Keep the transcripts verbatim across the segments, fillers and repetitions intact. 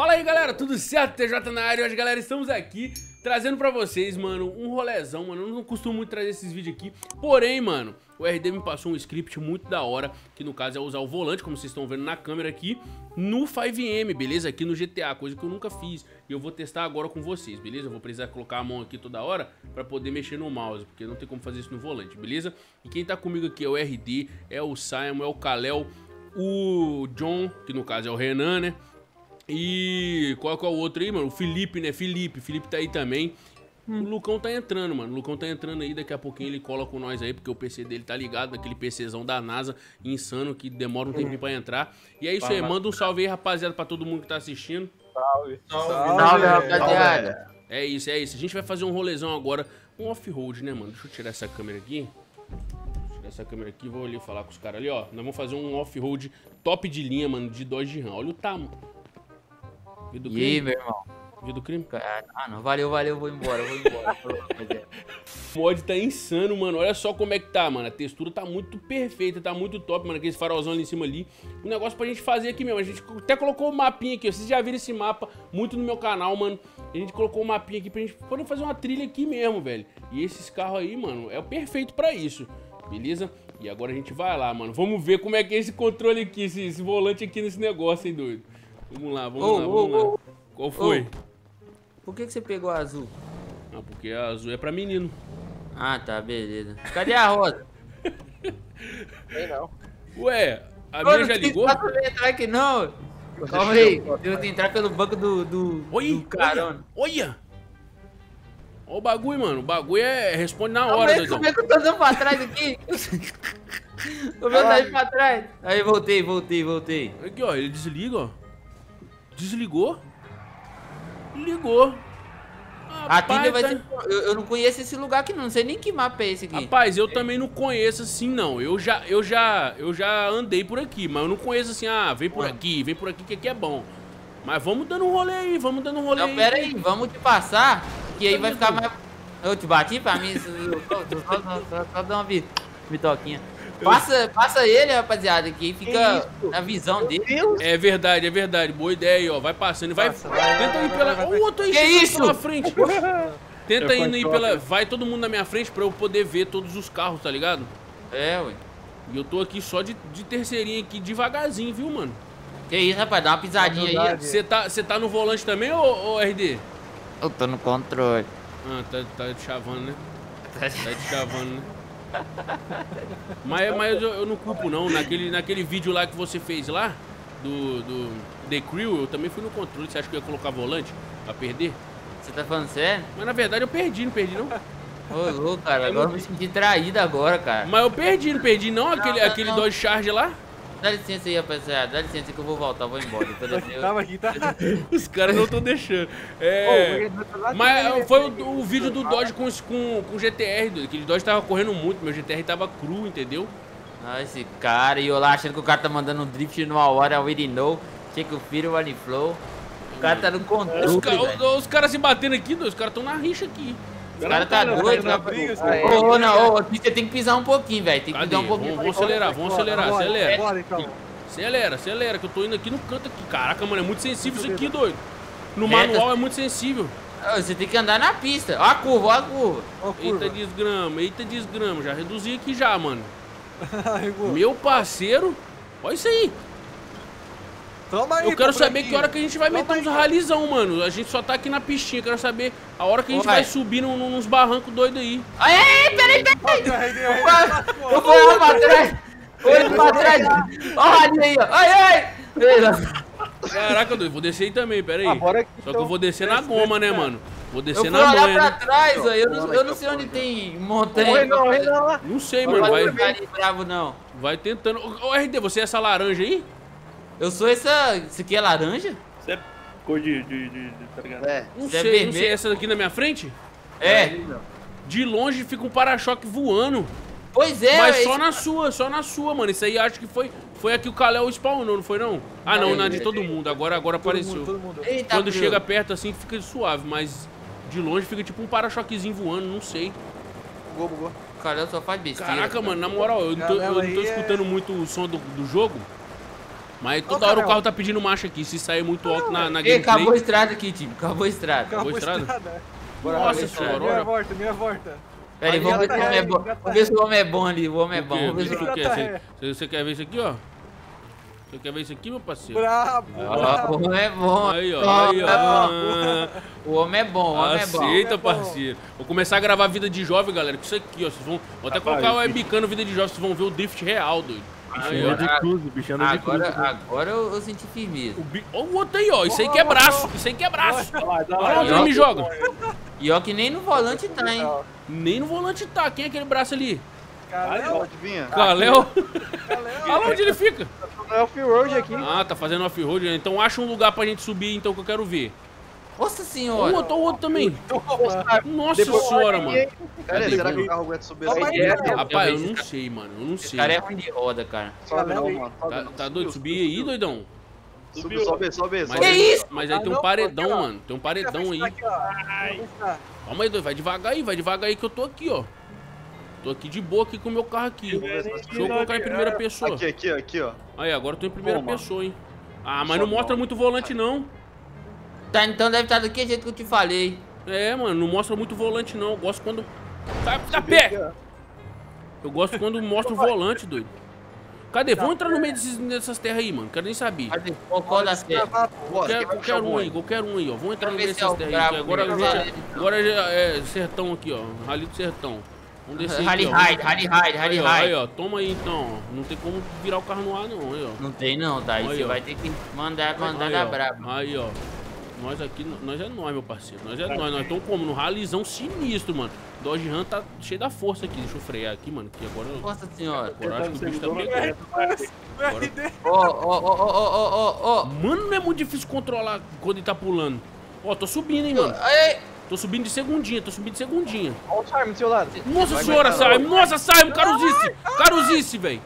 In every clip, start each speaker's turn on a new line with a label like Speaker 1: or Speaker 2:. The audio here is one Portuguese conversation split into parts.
Speaker 1: Fala aí, galera, tudo certo? T J na área. Hoje, galera, estamos aqui trazendo pra vocês, mano, um rolezão, mano. Eu não costumo muito trazer esses vídeos aqui, porém, mano, o R D me passou um script muito da hora, que no caso é usar o volante, como vocês estão vendo na câmera aqui, no cinco M, beleza? Aqui no G T A, coisa que eu nunca fiz. E eu vou testar agora com vocês, beleza? Eu vou precisar colocar a mão aqui toda hora pra poder mexer no mouse, porque não tem como fazer isso no volante, beleza? E quem tá comigo aqui é o R D, é o Simon, é o Kalel, o John, que no caso é o Renan, né? E qual que é o outro aí, mano? O Felipe, né? Felipe, Felipe tá aí também. Hum. O Lucão tá entrando, mano. O Lucão tá entrando aí, daqui a pouquinho ele cola com nós aí, porque o P C dele tá ligado, naquele PCzão da NASA, insano, que demora um tempinho pra entrar. E é isso aí, manda um salve aí, rapaziada, pra todo mundo que tá assistindo.
Speaker 2: Salve,
Speaker 3: salve, salve, rapaziada.
Speaker 1: É isso, é isso. A gente vai fazer um rolezão agora, um off-road, né, mano? Deixa eu tirar essa câmera aqui. Tirar essa câmera aqui, vou ali falar com os caras ali, ó. Nós vamos fazer um off-road top de linha, mano, de Dodge Ram. Olha o tamanho. Do
Speaker 3: e aí, meu irmão?
Speaker 1: Viu do crime?
Speaker 3: Ah, não, valeu, valeu, vou embora, vou embora.
Speaker 1: O mod tá insano, mano. Olha só como é que tá, mano. A textura tá muito perfeita, tá muito top, mano. Aquele farolzão ali em cima ali. Um negócio pra gente fazer aqui mesmo. A gente até colocou o mapinha aqui, ó. Vocês já viram esse mapa muito no meu canal, mano. A gente colocou o mapinha aqui pra gente poder fazer uma trilha aqui mesmo, velho. E esses carros aí, mano, é o perfeito pra isso. Beleza? E agora a gente vai lá, mano. Vamos ver como é que é esse controle aqui, esse, esse volante aqui nesse negócio, hein, doido. Vamos lá, vamos
Speaker 3: oh,
Speaker 1: lá, vamos
Speaker 3: oh,
Speaker 1: lá. Qual foi?
Speaker 3: Oh. Por que que você pegou a azul?
Speaker 1: Ah, porque a azul é pra menino.
Speaker 3: Ah, tá, beleza. Cadê a rosa?
Speaker 2: Tem não.
Speaker 1: Ué, a minha já ligou?
Speaker 3: Não tem entrar aqui não. Calma aí, eu tenho que entrar pelo banco do, do,
Speaker 1: Oi,
Speaker 3: do carona.
Speaker 1: Olha! Olha o bagulho, mano. O bagulho é... responde na hora, doidão.
Speaker 3: Como é que eu tô andando pra trás aqui? Tô vendo aí pra trás. Aí, voltei, voltei, voltei.
Speaker 1: Aqui, ó, ele desliga, ó. Desligou. Ligou.
Speaker 3: A trilha vai ser... eu, eu não conheço esse lugar aqui não, não sei nem que mapa é esse aqui.
Speaker 1: Rapaz, eu também não conheço assim não. Eu já, eu já, eu já andei por aqui, mas eu não conheço assim, ah, vem por aqui, vem por aqui que aqui é bom. Mas vamos dando um rolê aí, vamos dando um rolê
Speaker 3: não,
Speaker 1: aí.
Speaker 3: Não, pera aí, vamos te passar, que aí vai ficar mais... Eu te bati pra mim, só, só, só, só dar uma bitoquinha. Passa, passa ele, rapaziada, que aí fica na visão dele.
Speaker 1: É verdade, é verdade. Boa ideia aí, ó. Vai passando. Vai.
Speaker 2: Passa, vai,
Speaker 1: tenta
Speaker 2: vai,
Speaker 1: ir pela.
Speaker 2: vai,
Speaker 1: Ó, o outro aí,
Speaker 3: que isso?
Speaker 1: pela frente. Tenta ir, ir pela. Vai todo mundo na minha frente pra eu poder ver todos os carros, tá ligado?
Speaker 3: É, ué.
Speaker 1: E eu tô aqui só de, de terceirinha aqui, devagarzinho, viu, mano?
Speaker 3: Que isso, rapaz, dá uma pisadinha aí.
Speaker 1: Você tá, você tá no volante também, ô, ô R D?
Speaker 3: Eu tô no controle.
Speaker 1: Ah, tá, tá te chavando, né? Tá te chavando, né? Mas, mas eu, eu não culpo não, naquele, naquele vídeo lá que você fez lá, do, do The Crew, eu também fui no controle. Você acha que eu ia colocar volante pra perder?
Speaker 3: Você tá falando sério?
Speaker 1: Mas na verdade eu perdi, não perdi não.
Speaker 3: Ô, louco, cara, agora eu me senti traído agora, cara.
Speaker 1: Mas eu perdi, não perdi não, aquele,
Speaker 3: não, não,
Speaker 1: aquele
Speaker 3: não.
Speaker 1: Dodge Charger lá.
Speaker 3: Dá licença aí, rapaziada, dá licença que eu vou voltar, eu vou embora. Eu...
Speaker 2: Tava aqui, tá?
Speaker 1: Os caras não estão deixando. É... Oh, mas foi o, o vídeo do Dodge com, com, com o G T R, aquele Dodge tava correndo muito, meu G T R tava cru, entendeu?
Speaker 3: Ah, esse cara, e eu lá achando que o cara tá mandando um drift numa hora, I already know, check o fear, one flow. O cara tá no controle,
Speaker 1: Os, ca os, os caras se batendo aqui, os caras tão na rixa aqui.
Speaker 3: Os caras tá doido, cara. Ô, não, ô, você tem que pisar um pouquinho, velho. Tem que
Speaker 1: Cadê?
Speaker 3: pisar um pouquinho.
Speaker 1: Vamos, vamos acelerar, vamos acelerar,
Speaker 2: bora,
Speaker 1: acelera.
Speaker 2: Bora, então.
Speaker 1: Acelera, acelera, que eu tô indo aqui no canto aqui. Caraca, mano, é muito sensível isso aqui, doido. No manual é muito sensível.
Speaker 3: Você tem que andar na pista. Ó a curva, ó a curva.
Speaker 2: Ó, curva.
Speaker 1: Eita desgrama, eita desgrama. Já reduzi aqui já, mano. Meu parceiro, olha isso aí.
Speaker 2: Toma aí,
Speaker 1: eu quero saber que hora que a gente vai
Speaker 2: Toma
Speaker 1: meter
Speaker 2: aí,
Speaker 1: uns
Speaker 2: cara.
Speaker 1: ralizão, mano. A gente só tá aqui na pistinha. Eu quero saber a hora que a gente
Speaker 3: Vai.
Speaker 1: vai subir num, num, nos barrancos doidos aí.
Speaker 3: Ai, ai, peraí, peraí.
Speaker 2: Eu
Speaker 3: Eu vou olhar pra trás. Olha pra trás. Ó a ralinha aí, ó. Ai, ai.
Speaker 1: Caraca, doido, vou descer aí também, pera aí.
Speaker 2: Ah, bora aqui,
Speaker 1: Só que
Speaker 2: então.
Speaker 1: eu vou descer na goma, né, mano? Vou
Speaker 3: Eu
Speaker 1: descer
Speaker 3: fui
Speaker 1: na
Speaker 3: olhar
Speaker 1: manha,
Speaker 3: pra
Speaker 1: né?
Speaker 3: trás, ó. Eu não, eu não sei onde tem montanha.
Speaker 2: Não, não, não.
Speaker 1: Não sei,
Speaker 3: Não
Speaker 1: mano.
Speaker 3: vai
Speaker 1: Vai,
Speaker 3: ficar ali bravo, não.
Speaker 1: vai tentando. Ô, ô, R D, você é essa laranja aí?
Speaker 3: Eu sou essa... Isso aqui é laranja?
Speaker 4: Isso é cor de, de, de, de tá ligado?
Speaker 2: É.
Speaker 1: Não
Speaker 3: Você é
Speaker 1: sei, não sei.
Speaker 3: vermelho?
Speaker 1: Essa daqui na minha frente?
Speaker 3: É.
Speaker 1: De longe fica um para-choque voando.
Speaker 3: Pois é,
Speaker 1: Mas
Speaker 3: esse-
Speaker 1: só na sua, só na sua, mano. Isso aí acho que foi, foi aqui o Kalel spawnou, não foi não? Ah, não, na de todo mundo. Agora, agora
Speaker 2: Todo
Speaker 1: apareceu.
Speaker 2: mundo, todo mundo.
Speaker 3: Eita,
Speaker 1: Quando
Speaker 3: Bruno.
Speaker 1: chega perto assim fica suave, mas de longe fica tipo um para-choquezinho voando, não sei.
Speaker 2: Bugou, bugou.
Speaker 3: Cara, eu só faz besteira.
Speaker 1: Caraca, mano, na moral, eu não tô, eu não tô escutando muito o som do, do jogo. Mas toda
Speaker 2: Ô,
Speaker 1: hora o
Speaker 2: Carol.
Speaker 1: carro tá pedindo marcha aqui. Se sair muito alto na, na
Speaker 3: Ei,
Speaker 1: gameplay...
Speaker 3: acabou a estrada aqui, time. Acabou a estrada.
Speaker 1: Acabou a estrada?
Speaker 2: Bora,
Speaker 1: Nossa
Speaker 2: bora,
Speaker 1: senhora,
Speaker 2: Minha
Speaker 1: olha.
Speaker 2: volta, minha volta.
Speaker 3: Pera aí,
Speaker 2: Aí,
Speaker 3: vamos ver se o
Speaker 2: gata
Speaker 3: homem é
Speaker 2: ré,
Speaker 3: bom.
Speaker 2: gata
Speaker 3: Vamos ver se o homem é bom ali. O homem é
Speaker 1: O
Speaker 3: bom.
Speaker 1: quê?
Speaker 3: Vamos ver se
Speaker 1: Isso
Speaker 3: o
Speaker 1: o quê?
Speaker 2: Gata
Speaker 1: Você,
Speaker 2: ré.
Speaker 1: você- você quer ver isso aqui, ó? Você quer ver isso aqui, meu parceiro?
Speaker 2: Brabo,
Speaker 3: Ó,
Speaker 2: brabo.
Speaker 3: o homem é bom.
Speaker 1: Aí, ó,
Speaker 3: Ó,
Speaker 1: aí,
Speaker 3: é bom.
Speaker 1: ó.
Speaker 3: O homem é bom, o homem é bom.
Speaker 1: Aceita,
Speaker 2: É bom.
Speaker 1: parceiro. Vou começar a gravar Vida de Jovem, galera. Com isso aqui, ó. Vocês vão... Vou até
Speaker 4: Rapaz,
Speaker 1: colocar o
Speaker 4: bicho.
Speaker 1: webcam no Vida de Jovem. Vocês vão ver o drift real, doido. Aí, ó.
Speaker 4: Bichando de cruze, bichando de cruze.
Speaker 3: Agora, agora eu, eu senti firmeza.
Speaker 1: O, bi... ó, o outro aí, ó. Isso aí que é braço. Isso aí que é braço.
Speaker 4: Vai lá, vai
Speaker 1: Olha
Speaker 4: lá.
Speaker 1: onde ele me joga.
Speaker 3: E ó que nem no volante tá, hein?
Speaker 1: Nem no volante tá. Quem é aquele braço ali?
Speaker 2: Caralho,
Speaker 5: Adivinha?
Speaker 1: Caléu. Olha onde ele fica.
Speaker 2: é o off-road aqui.
Speaker 1: Ah, tá fazendo off-road. Então acha um lugar pra gente subir, então, que eu quero ver.
Speaker 3: Nossa
Speaker 1: O
Speaker 3: senhora.
Speaker 1: outro, o outro também.
Speaker 2: Toma.
Speaker 1: Nossa senhora, mano.
Speaker 5: Cara,
Speaker 1: Cadê?
Speaker 5: será que o carro aguenta subir
Speaker 2: Calma
Speaker 5: lá?
Speaker 2: aí,
Speaker 3: É,
Speaker 2: cara.
Speaker 1: Rapaz, eu
Speaker 3: esse
Speaker 1: não
Speaker 3: cara-
Speaker 1: sei, mano. Eu não
Speaker 3: Esse
Speaker 1: sei.
Speaker 3: cara é ruim de roda, cara.
Speaker 5: Sobe não, mano. Sobe
Speaker 1: Tá,
Speaker 5: não.
Speaker 1: tá doido? Subir aí, doidão?
Speaker 5: Sobe, sobe, sobe.
Speaker 1: Mas
Speaker 5: sobe.
Speaker 1: aí,
Speaker 3: isso?
Speaker 1: mas aí
Speaker 2: Ah,
Speaker 1: tem um
Speaker 2: não,
Speaker 1: paredão,
Speaker 2: aqui, ó.
Speaker 1: mano. Tem um paredão aí.
Speaker 2: Aqui, ó. Vamos lá.
Speaker 1: Calma aí, doido. Vai devagar aí, vai devagar aí que eu tô aqui, ó. Tô aqui de boa aqui com o meu carro aqui. Deixa eu colocar em primeira pessoa.
Speaker 5: Aqui, aqui, aqui, ó.
Speaker 1: Aí, agora eu tô em primeira
Speaker 5: Toma.
Speaker 1: pessoa, hein. Ah, mas não
Speaker 5: Sobe
Speaker 1: mostra
Speaker 5: não.
Speaker 1: muito volante, não.
Speaker 3: Tá, então deve estar daquele jeito que eu te falei.
Speaker 1: É, mano, não mostra muito volante, não. Eu gosto quando... Tá, tá
Speaker 5: Subir aqui,
Speaker 1: pé!
Speaker 5: ó.
Speaker 1: Eu gosto quando mostra o volante, doido. Cadê? Vamos entrar no meio desses, dessas terras aí, mano. Quero nem saber.
Speaker 3: Cadê? Qual qual das terras?
Speaker 5: Bora,
Speaker 1: Qualquer,
Speaker 5: quem vai puxar
Speaker 1: qualquer
Speaker 5: o
Speaker 1: um aí,
Speaker 5: bonde?
Speaker 1: qualquer um aí, ó. Vamos entrar no
Speaker 3: Vamos
Speaker 1: meio
Speaker 3: ver se é
Speaker 1: dessas
Speaker 3: o
Speaker 1: terras aí. que
Speaker 3: brabo
Speaker 1: Agora,
Speaker 3: mesmo.
Speaker 1: já, agora já é sertão aqui, ó. Rally do sertão. Vamos descer
Speaker 3: Rally
Speaker 1: aqui, ó.
Speaker 3: Ride, Rally Ride, Rally
Speaker 1: Aí, ó, aí,
Speaker 3: Ride.
Speaker 1: ó. Toma aí, então, ó. Não tem como virar o carro no ar, não. Aí, ó.
Speaker 3: Não tem não, tá? Aí
Speaker 1: Aí,
Speaker 3: você
Speaker 1: ó.
Speaker 3: vai ter que mandar, mandar
Speaker 1: Aí,
Speaker 3: da
Speaker 1: ó.
Speaker 3: braba.
Speaker 1: Aí, ó. Nós aqui, nós é nós, meu parceiro. Nós é nós. Nós estamos como? No ralizão sinistro, mano. Dodge Ram tá cheio da força aqui. Deixa eu frear aqui, mano. Que agora,
Speaker 3: Nossa senhora.
Speaker 1: agora eu acho que o bicho tá pegando.
Speaker 2: O R D.
Speaker 3: Ó, ó, ó, ó, ó, ó, ó.
Speaker 1: Mano, não é muito difícil controlar quando ele tá pulando. Ó, tô subindo, hein, mano.
Speaker 3: Ei,
Speaker 1: Tô subindo de segundinha, tô subindo de segundinha.
Speaker 2: Olha o Simon do seu lado.
Speaker 1: Nossa
Speaker 5: Vai
Speaker 1: senhora,
Speaker 5: aguentar,
Speaker 1: Simon! Nossa, Simon! Caruzice! Caruzice, velho!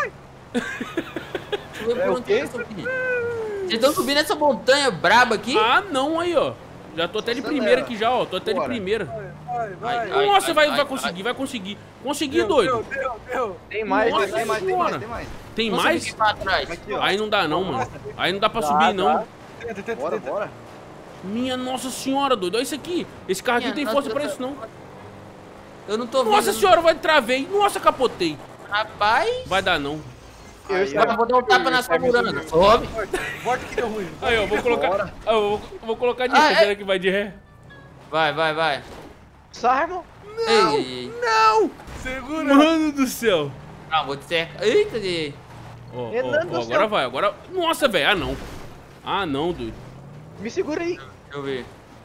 Speaker 3: deixa eu ver
Speaker 2: É
Speaker 3: por
Speaker 2: o
Speaker 3: onde
Speaker 2: quê?
Speaker 3: tá subindo. Vocês estão subindo essa montanha braba aqui?
Speaker 1: Ah, não, aí, ó. Já tô até de
Speaker 5: Acelera.
Speaker 1: primeira aqui já, ó. Tô até de
Speaker 5: Bora.
Speaker 1: primeira.
Speaker 2: Vai, vai.
Speaker 3: Ai,
Speaker 1: Nossa,
Speaker 3: ai,
Speaker 1: vai,
Speaker 3: ai,
Speaker 1: vai
Speaker 3: ai.
Speaker 1: conseguir, vai conseguir. Consegui,
Speaker 2: Deu,
Speaker 1: doido.
Speaker 2: Deu, deu, deu.
Speaker 5: Tem mais,
Speaker 1: Nossa
Speaker 5: tem mais, tem
Speaker 1: senhora.
Speaker 5: mais, tem mais.
Speaker 1: Tem
Speaker 3: Nossa,
Speaker 1: mais?
Speaker 3: fiquei pra trás.
Speaker 5: Aqui, ó.
Speaker 1: Aí não dá não, mano. Aí não dá pra
Speaker 2: Dá,
Speaker 1: subir, não.
Speaker 2: dá. Tenta, tenta,
Speaker 5: Bora,
Speaker 2: tenta.
Speaker 5: bora.
Speaker 1: Minha nossa senhora, doido. Olha isso aqui. Esse carro aqui não tem
Speaker 3: Minha
Speaker 1: força
Speaker 3: nossa,
Speaker 1: pra isso, não.
Speaker 3: Eu não tô vendo.
Speaker 1: Nossa senhora, vai travei. Nossa, capotei.
Speaker 3: Rapaz.
Speaker 1: Vai dar não.
Speaker 5: Aí,
Speaker 3: Agora eu vou dar um tapa na sua muranga. Sobe.
Speaker 2: Volta que deu ruim.
Speaker 1: Aí, ó, vou colocar.
Speaker 5: Bora.
Speaker 1: Ah, eu vou, vou colocar de
Speaker 3: Ah,
Speaker 1: ré.
Speaker 3: é.
Speaker 1: Será que vai de ré?
Speaker 3: Vai, vai, vai.
Speaker 2: Simon.
Speaker 3: Ei, ei, ei.
Speaker 1: Não!
Speaker 2: Segura.
Speaker 1: Mano do céu.
Speaker 3: Calma, vou te cercar. Eita, de.
Speaker 1: Ó, ó,
Speaker 2: Renan do
Speaker 1: ó,
Speaker 2: céu.
Speaker 1: agora vai, agora. Nossa, velho. Ah, não. Ah, não, doido.
Speaker 2: Me segura aí.
Speaker 3: Deixa eu ver.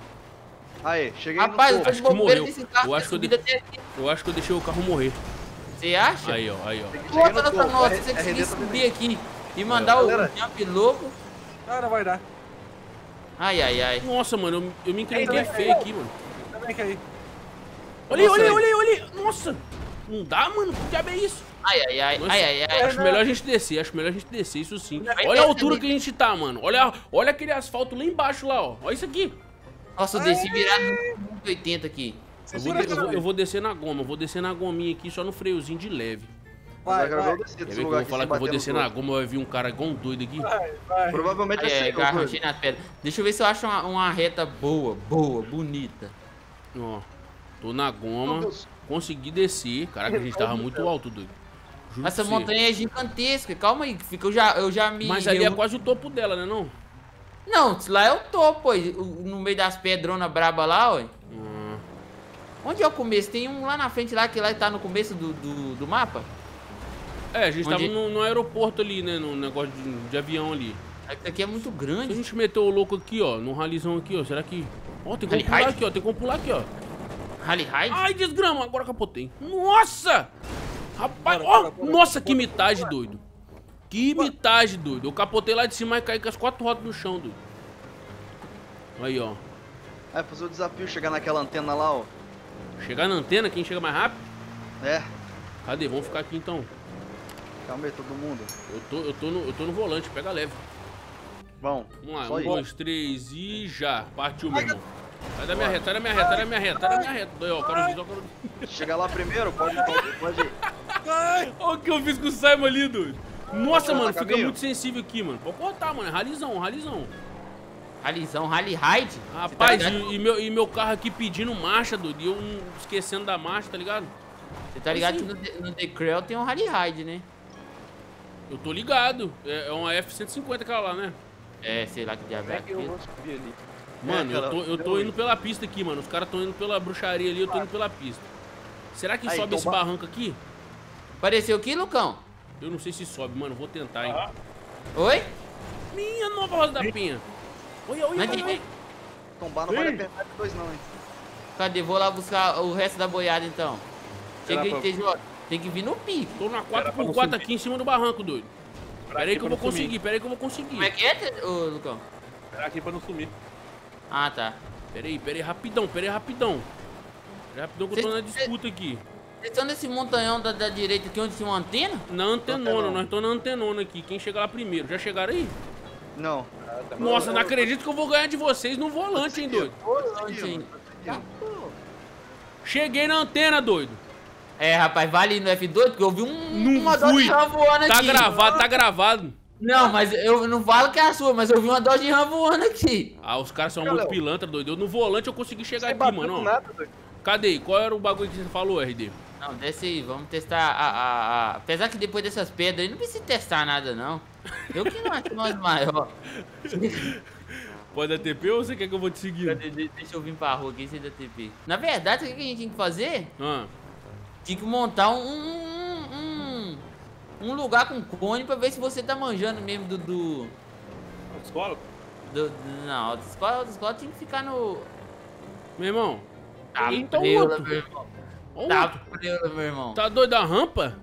Speaker 5: Aí, cheguei
Speaker 3: Rapaz, eu
Speaker 5: no
Speaker 3: tô
Speaker 1: Acho
Speaker 3: de
Speaker 1: que
Speaker 3: bobeira
Speaker 1: morreu.
Speaker 3: nesse carro.
Speaker 1: Eu acho que eu
Speaker 3: subida até aqui.
Speaker 1: Eu acho que eu deixei o carro morrer.
Speaker 3: Você acha?
Speaker 1: Aí, ó, aí, ó.
Speaker 5: topo.
Speaker 3: Nossa,
Speaker 5: Cheguei no
Speaker 3: nossa,
Speaker 5: topo.
Speaker 3: nossa,
Speaker 5: R-
Speaker 3: se você conseguir
Speaker 5: R D tá
Speaker 3: subir aqui e mandar o
Speaker 5: Galera.
Speaker 3: jump louco.
Speaker 2: Não, não vai dar.
Speaker 3: Ai, ai, ai.
Speaker 1: Nossa, mano, eu, eu me encrenquei
Speaker 2: Ei,
Speaker 1: feio aqui, mano.
Speaker 2: Também que aí.
Speaker 1: Olha aí,
Speaker 3: Nossa,
Speaker 1: olha aí,
Speaker 3: velho.
Speaker 1: olha aí, olha aí. Nossa. Não dá, mano? Que diabo é isso?
Speaker 3: Ai, ai, ai,
Speaker 1: Nossa.
Speaker 3: ai, ai, ai.
Speaker 1: Acho melhor a gente descer, acho melhor a gente descer, isso sim.
Speaker 3: Vai
Speaker 1: Olha a
Speaker 3: descer,
Speaker 1: altura
Speaker 3: descer.
Speaker 1: que a gente tá, mano. Olha, olha aquele asfalto lá embaixo lá, ó. Olha isso aqui.
Speaker 3: Nossa, eu desci virado no cento e oitenta aqui.
Speaker 1: Eu vou, de- eu, vou, eu vou descer na goma, eu vou descer na gominha aqui, só no freiozinho de leve.
Speaker 2: Vai,
Speaker 5: Agora eu
Speaker 2: vai.
Speaker 5: vou descer
Speaker 1: Quer
Speaker 5: desse
Speaker 1: ver que eu
Speaker 5: lugar
Speaker 1: vou
Speaker 5: aqui
Speaker 1: falar
Speaker 5: sem
Speaker 1: que eu vou
Speaker 5: bater
Speaker 1: descer
Speaker 5: nos
Speaker 1: na
Speaker 5: outros.
Speaker 1: goma, vai vir um cara igual um doido aqui.
Speaker 2: Vai, vai.
Speaker 5: Provavelmente
Speaker 3: Ai,
Speaker 5: é
Speaker 3: ai,
Speaker 5: seco,
Speaker 3: garranchei nas pedras. Deixa eu ver se eu acho uma, uma reta boa, boa, bonita.
Speaker 1: Ó, tô na
Speaker 5: Meu
Speaker 1: goma,
Speaker 5: Deus.
Speaker 1: consegui descer. Caraca, a gente tava muito alto, doido. Juro
Speaker 3: Essa
Speaker 1: pra você.
Speaker 3: montanha é gigantesca. Calma aí, que fica, eu, já, eu já me...
Speaker 1: Mas ali é
Speaker 3: eu-
Speaker 1: quase o topo dela, né não?
Speaker 3: Não, lá é o topo, pô. o- No meio das pedronas braba lá, ó.
Speaker 1: Ah,
Speaker 3: Onde é o começo? Tem um lá na frente lá, que lá tá no começo do, do, do mapa.
Speaker 1: é, a gente
Speaker 3: Onde-
Speaker 1: tava no, no aeroporto ali, né? No negócio de, de avião ali.
Speaker 3: Isso aqui é muito
Speaker 1: Se a
Speaker 3: grande.
Speaker 1: gente meteu o louco aqui, ó, no ralizão aqui, ó, será que... Ó, tem como
Speaker 3: Rally
Speaker 1: pular
Speaker 3: Ride?
Speaker 1: aqui, ó, tem como pular aqui, ó.
Speaker 3: Rally Ride?
Speaker 1: Ai, desgrama, agora capotei. Nossa! Rapaz,
Speaker 2: Bora,
Speaker 1: ó,
Speaker 2: bora, bora,
Speaker 1: nossa,
Speaker 2: bora,
Speaker 1: que mitagem, doido. Que mitagem, doido. Eu capotei lá de cima e caí com as quatro rodas no chão, doido. Aí, ó.
Speaker 5: Aí, fazer o desafio, chegar naquela antena lá, ó.
Speaker 1: Chegar na antena, quem chega mais rápido?
Speaker 5: É,
Speaker 1: Cadê? Vamos ficar aqui, então.
Speaker 5: calma aí, todo mundo.
Speaker 1: Eu tô, eu tô, no, eu tô no volante, pega leve.
Speaker 5: Bom,
Speaker 1: Vamos lá,
Speaker 5: só
Speaker 1: um,
Speaker 5: ir.
Speaker 1: dois, três e já. Partiu, meu irmão. Sai da minha reta, sai da minha reta, sai da minha reta, sai da minha reta. Doi, ó, quero dizer, ó, quero...
Speaker 5: Chegar lá primeiro, pode, pode, pode ir.
Speaker 2: Vai.
Speaker 1: Olha o que eu fiz com o Simon ali, doido. Nossa, mano,
Speaker 5: Tá
Speaker 1: fica
Speaker 5: caminho?
Speaker 1: muito sensível aqui, mano. Pode cortar, mano. É ralizão, ralizão.
Speaker 3: Ralizão, Rally Ride?
Speaker 1: Rapaz,
Speaker 3: Você tá
Speaker 1: e,
Speaker 3: ligado,
Speaker 1: e meu, e meu carro aqui pedindo marcha, doido. E eu hum, esquecendo da marcha, tá ligado?
Speaker 3: você tá ligado
Speaker 1: assim.
Speaker 3: que no, The- no The Creel tem um Rally Ride, né?
Speaker 1: Eu tô ligado. É, é uma F cento e cinquenta aquela lá, né?
Speaker 3: É, sei lá que diabo
Speaker 2: Como
Speaker 3: é
Speaker 2: é que eu
Speaker 3: aquilo.
Speaker 2: vou subir ali?
Speaker 1: Mano,
Speaker 5: É,
Speaker 1: eu
Speaker 5: cara,
Speaker 1: tô, eu tô indo pela pista aqui, mano. Os caras tão indo pela bruxaria ali, eu tô indo pela pista. Será que
Speaker 5: Aí,
Speaker 1: sobe
Speaker 5: então
Speaker 1: esse
Speaker 5: ba-
Speaker 1: barranco aqui?
Speaker 3: Apareceu aqui, Lucão?
Speaker 1: Eu não sei se sobe, mano. Vou tentar, hein.
Speaker 3: Oi?
Speaker 1: Minha nova Rosa da Penha. Olha, olha,
Speaker 3: Mas
Speaker 1: olha.
Speaker 3: de-
Speaker 5: Tombar não vale a pena dois não, hein.
Speaker 3: Cadê? Vou lá buscar o resto da boiada, então. Cheguei,
Speaker 4: pra-
Speaker 3: T J. Tem que vir no pique.
Speaker 1: Tô na
Speaker 4: Era
Speaker 1: quatro
Speaker 4: pra
Speaker 1: por
Speaker 4: não
Speaker 1: quatro
Speaker 4: sumir.
Speaker 1: aqui em cima do barranco, doido. Pera aí
Speaker 4: aqui
Speaker 1: que eu
Speaker 4: pra
Speaker 1: vou
Speaker 4: não sumir.
Speaker 1: conseguir, pera aí que eu vou conseguir.
Speaker 3: Como é que é, T- ô, Lucão?
Speaker 4: Esperar aqui pra não sumir.
Speaker 3: Ah, tá.
Speaker 1: Pera aí, pera aí, rapidão, pera aí, rapidão. Pera aí, rapidão que eu tô
Speaker 3: Cê-
Speaker 1: na disputa aqui.
Speaker 3: Vocês estão nesse montanhão da, da direita aqui onde tinha uma antena?
Speaker 1: Na antenona,
Speaker 5: Não.
Speaker 1: nós estamos na antenona aqui. Quem chega lá primeiro? Já chegaram aí?
Speaker 5: Não.
Speaker 1: Nossa, não acredito que eu vou ganhar de vocês no volante, hein, doido.
Speaker 3: Onde, hein?
Speaker 1: Cheguei na antena, doido.
Speaker 3: É, rapaz, vale no F dois, porque eu vi um,
Speaker 1: Não
Speaker 3: uma Dodge
Speaker 1: fui.
Speaker 3: Ram voando
Speaker 1: Tá
Speaker 3: aqui.
Speaker 1: gravado, tá gravado.
Speaker 3: Não, mas eu não falo que é a sua, mas eu vi uma Dodge Ram voando aqui.
Speaker 1: Ah, os caras são
Speaker 2: Léo.
Speaker 1: muito pilantra, doido. Eu no volante eu consegui chegar
Speaker 2: Você
Speaker 1: aqui,
Speaker 2: bateu
Speaker 1: mano.
Speaker 2: do
Speaker 1: ó.
Speaker 2: nada, doido.
Speaker 1: Cadê? Qual era o bagulho que você falou, R D?
Speaker 3: Não, desce aí, vamos testar a, a, a... Apesar que depois dessas pedras aí não precisa testar nada, não. Eu que não acho nós maior.
Speaker 1: Pode dar T P ou você quer que eu vou te seguir?
Speaker 3: Cadê? De- Deixa eu vir pra rua aqui sem dar T P. Na verdade, o que que a gente tinha que fazer?
Speaker 1: Ah,
Speaker 3: Tinha que montar um, um, um, um lugar com cone pra ver se você tá manjando mesmo do... do,
Speaker 4: Escola?
Speaker 3: do- do- não, a autoescola, a autoescola tinha que ficar no...
Speaker 1: meu irmão.
Speaker 3: Tá
Speaker 1: Então,
Speaker 3: preula,
Speaker 1: outro.
Speaker 3: meu irmão.
Speaker 1: Ó,
Speaker 3: Tá
Speaker 1: outro.
Speaker 3: preula, meu irmão.
Speaker 1: Tá doido a rampa?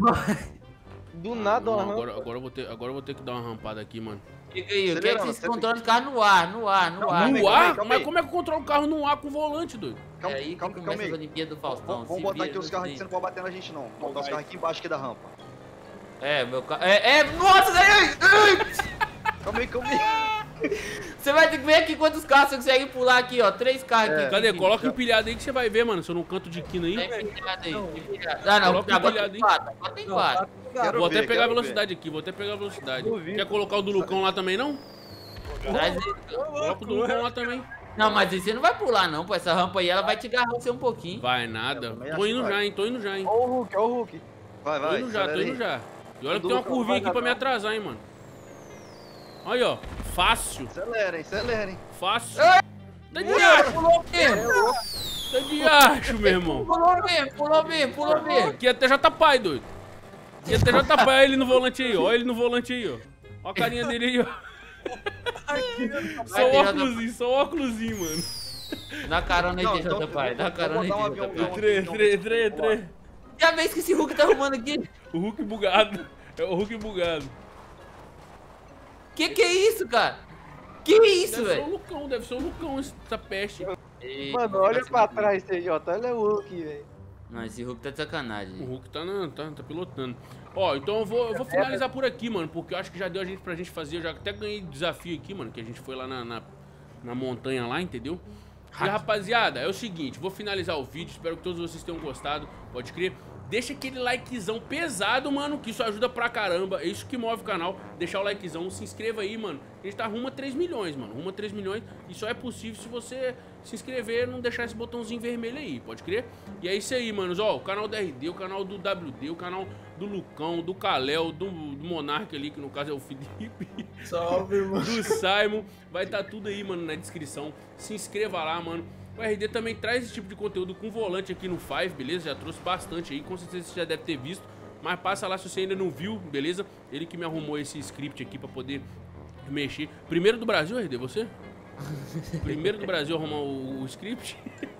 Speaker 2: Do nada,
Speaker 1: Não,
Speaker 2: uma
Speaker 1: agora,
Speaker 2: rampa.
Speaker 1: agora, eu vou ter, agora eu vou ter que dar uma rampada aqui, mano.
Speaker 3: Fica aí, eu quero que
Speaker 5: Acelerando,
Speaker 3: vocês
Speaker 5: você
Speaker 3: controlem o carro no ar, no ar, no ar.
Speaker 1: No
Speaker 5: calma aí,
Speaker 1: ar?
Speaker 5: calma
Speaker 1: Mas
Speaker 5: aí.
Speaker 1: como é que eu controlo o carro no ar com o volante, doido?
Speaker 5: Calma,
Speaker 3: é aí que
Speaker 5: calma,
Speaker 3: começa
Speaker 5: calma
Speaker 3: as
Speaker 5: aí.
Speaker 3: Olimpíadas do Faustão.
Speaker 5: Vamos, vamos
Speaker 3: se
Speaker 5: botar
Speaker 3: vira
Speaker 5: aqui os
Speaker 3: no
Speaker 5: carros aqui que você
Speaker 3: tempo.
Speaker 5: não pode bater na gente não. Vamos botar os carros aqui embaixo aqui da rampa.
Speaker 3: É, meu carro... É, é, nossa, ai, ai.
Speaker 5: Calma aí, calma aí.
Speaker 3: Você vai ter que ver aqui quantos carros você consegue pular aqui, ó. Três carros aqui.
Speaker 5: É.
Speaker 1: Cadê?
Speaker 3: aqui,
Speaker 1: Coloca
Speaker 3: ó.
Speaker 1: empilhado aí que você vai ver, mano. Se eu não canto de quina aí.
Speaker 3: Tá empilhado aí, tá empilhado. Ah, não,
Speaker 1: Coloca
Speaker 3: agora
Speaker 1: empilhado
Speaker 3: tem
Speaker 1: aí.
Speaker 3: quatro, agora tem quatro.
Speaker 5: Quero
Speaker 1: Vou até
Speaker 5: ver,
Speaker 1: pegar a
Speaker 5: quero
Speaker 1: velocidade aqui, vou até pegar a velocidade.
Speaker 2: Duvido.
Speaker 1: Quer colocar o do Lucão lá também, não?
Speaker 3: Traz aí.
Speaker 1: Coloca o do Lucão lá também.
Speaker 3: Não, mas aí você não vai pular, não, pô. Essa rampa aí, ela vai te agarrar você um pouquinho.
Speaker 1: Vai nada.
Speaker 5: também
Speaker 1: Tô
Speaker 5: acho
Speaker 1: indo
Speaker 5: que
Speaker 1: já,
Speaker 5: vai.
Speaker 1: hein? Tô indo já, hein?
Speaker 2: Ó o Hulk, ó o Hulk.
Speaker 5: Vai,
Speaker 1: Tô
Speaker 5: vai.
Speaker 1: indo já, tô
Speaker 5: acelera
Speaker 1: indo
Speaker 5: aí.
Speaker 1: já. E olha que
Speaker 2: Do
Speaker 1: tem uma
Speaker 2: Lucão,
Speaker 1: curvinha
Speaker 2: vai,
Speaker 1: aqui pra me
Speaker 2: vai.
Speaker 1: atrasar, hein, mano. Olha, ó. Fácil.
Speaker 5: Acelerem, acelerem.
Speaker 1: Fácil. Tá de acho,
Speaker 3: Pulou mesmo,
Speaker 1: tá de acho, meu irmão.
Speaker 3: pulou mesmo, pulou mesmo, pulou mesmo.
Speaker 1: Aqui até já tá pai, doido. Aqui até já tá pai. Olha ele no volante aí, ó. Olha ele no volante aí, ó. Olha a carinha dele aí, ó. Só o
Speaker 3: Vai,
Speaker 1: óculosinho, só o óculosinho, mano.
Speaker 3: Dá carona aí,
Speaker 5: Não,
Speaker 3: T J,
Speaker 5: então,
Speaker 3: pai. Dá
Speaker 5: vou
Speaker 3: carona aí,
Speaker 5: botar um
Speaker 3: T J,
Speaker 5: avião,
Speaker 3: pai.
Speaker 1: Tre, tre, tre, tre.
Speaker 3: Já vez que esse Hulk tá arrumando aqui.
Speaker 1: O Hulk bugado. É o Hulk bugado.
Speaker 3: Que que é isso, cara? Que isso,
Speaker 1: Deve ser o
Speaker 3: velho?
Speaker 1: Lucão, deve ser o Lucão essa peste.
Speaker 2: Mano, olha pra trás, T J. Olha o Hulk, velho.
Speaker 3: Não, esse Hulk tá de sacanagem.
Speaker 1: O Hulk tá, na, tá, tá pilotando. Ó, então eu vou, eu vou finalizar por aqui, mano, porque eu acho que já deu a gente pra gente fazer. Eu já até ganhei desafio aqui, mano, que a gente foi lá na, na, na montanha lá, entendeu? E rapaziada, é o seguinte, vou finalizar o vídeo, espero que todos vocês tenham gostado, pode crer. Deixa aquele likezão pesado, mano, que isso ajuda pra caramba, é isso que move o canal. Deixar o likezão, se inscreva aí, mano. A gente tá rumo a três milhões, mano, rumo a três milhões. E só é possível se você se inscrever e não deixar esse botãozinho vermelho aí, pode crer? E é isso aí, manos, ó, o canal da R D, o canal do W D, o canal do Lucão, do Kalel, do, do Monark ali, que no caso é o Felipe.
Speaker 2: Salve, mano.
Speaker 1: Do Simon, vai estar tá tudo aí, mano, na descrição. Se inscreva lá, mano. O R D também traz esse tipo de conteúdo com volante aqui no Five, beleza? Já trouxe bastante aí, com certeza você já deve ter visto. Mas passa lá se você ainda não viu, beleza? Ele que me arrumou esse script aqui pra poder mexer. Primeiro do Brasil, R D, você? Primeiro do Brasil a arrumar o, o script.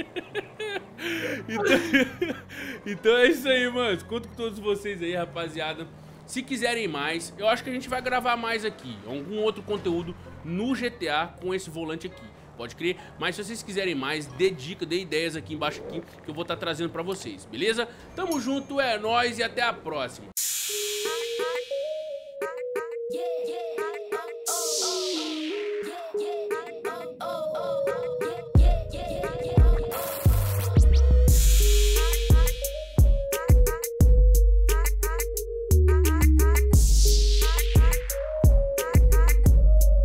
Speaker 1: então, então é isso aí, mano. Conto com todos vocês aí, rapaziada. Se quiserem mais, eu acho que a gente vai gravar mais aqui. Algum outro conteúdo no G T A com esse volante aqui. Pode crer, mas se vocês quiserem mais, dê dica, dê ideias aqui embaixo aqui, que eu vou estar trazendo pra vocês, beleza? Tamo junto, é nóis e até a próxima.